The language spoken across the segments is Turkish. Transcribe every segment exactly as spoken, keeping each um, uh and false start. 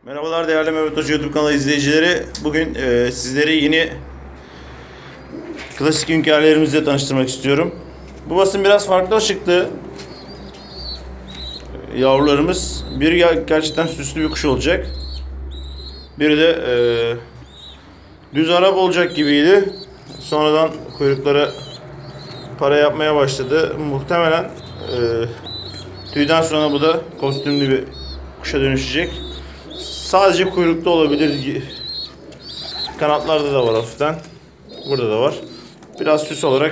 Merhabalar değerli Mehmet Hoca YouTube kanalı izleyicileri. Bugün e, sizleri yeni klasik hünkârlerimizle tanıştırmak istiyorum. Bu basın biraz farklı çıktı. Yavrularımız. Biri gerçekten süslü bir kuş olacak. Biri de e, düz Arap olacak gibiydi. Sonradan kuyruklara para yapmaya başladı. Muhtemelen e, tüyden sonra bu da kostümlü bir kuşa dönüşecek. Sadece kuyrukta olabilir. Kanatlarda da var hafiften. Burada da var. Biraz süs olarak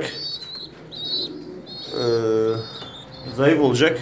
e, zayıf olacak.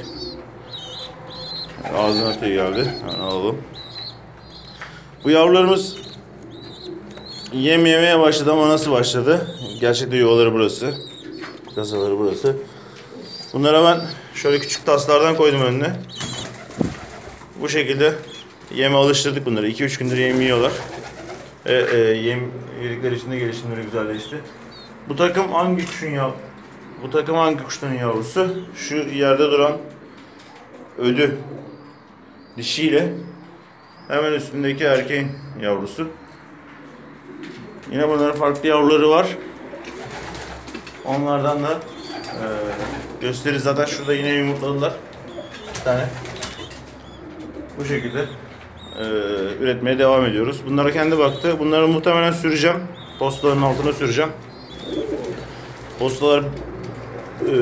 Ağzına tüy geldi. Hemen alalım. Bu yavrularımız yem yemeye başladı ama nasıl başladı? Gerçekte yuvaları burası. Kasaları burası. Bunlara ben şöyle küçük taslardan koydum önüne. Bu şekilde yeme alıştırdık bunları. iki üç gündür yem yiyorlar. E, e, yem yedikleri için de gelişimleri güzelleşti. Bu takım hangi kuşun yav? Bu takım hangi kuşların yavrusu? Şu yerde duran ödü dişiyle hemen üstündeki erkeğin yavrusu. Yine bunların farklı yavruları var. Onlardan da e, gösteririz. Zaten şurada yine yumurtladılar. Bir tane. Bu şekilde e, üretmeye devam ediyoruz. Bunlara kendi baktı. Bunları muhtemelen süreceğim. Postaların altına süreceğim. Postalar e,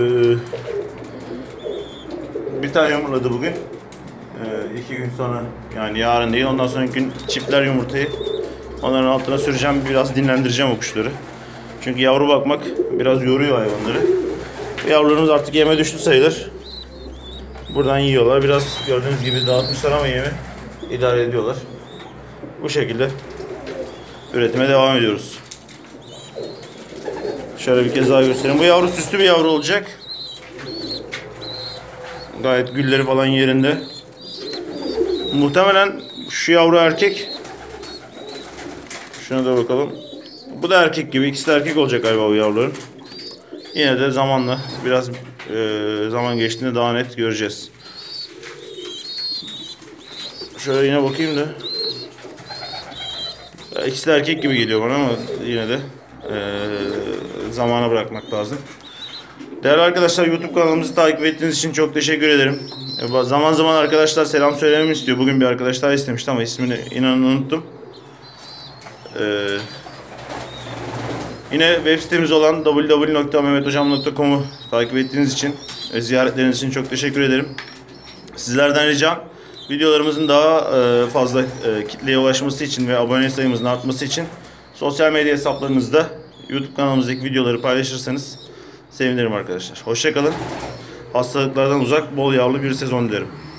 bir tane yumurtladı bugün. E, iki gün sonra, yani yarın değil, ondan sonraki gün çiftler yumurtayı onların altına süreceğim. Biraz dinlendireceğim o kuşları. Çünkü yavru bakmak biraz yoruyor hayvanları. Yavrularımız artık yeme düştü sayılır. Buradan yiyorlar. Biraz gördüğünüz gibi dağıtmışlar ama yemi idare ediyorlar. Bu şekilde üretime devam ediyoruz. Şöyle bir kez daha göstereyim. Bu yavru süslü bir yavru olacak. Gayet gülleri falan yerinde. Muhtemelen şu yavru erkek. Şuna da bakalım. Bu da erkek gibi. İkisi de erkek olacak galiba bu yavruların. Yine de zamanla biraz e, zaman geçtiğinde daha net göreceğiz. Şöyle yine bakayım da. İkisi de erkek gibi geliyor bana ama yine de e, zamana bırakmak lazım. Değerli arkadaşlar, YouTube kanalımızı takip ettiğiniz için çok teşekkür ederim. E, zaman zaman arkadaşlar selam söylememi istiyor. Bugün bir arkadaş daha istemişti ama ismini inanın unuttum. E, yine web sitemiz olan w w w nokta mehmet hocam nokta com'u takip ettiğiniz için ve ziyaretleriniz için çok teşekkür ederim. Sizlerden ricam, videolarımızın daha fazla kitleye ulaşması için ve abone sayımızın artması için sosyal medya hesaplarınızda YouTube kanalımızdaki videoları paylaşırsanız sevinirim arkadaşlar. Hoşça kalın. Hastalıklardan uzak, bol yavru bir sezon dilerim.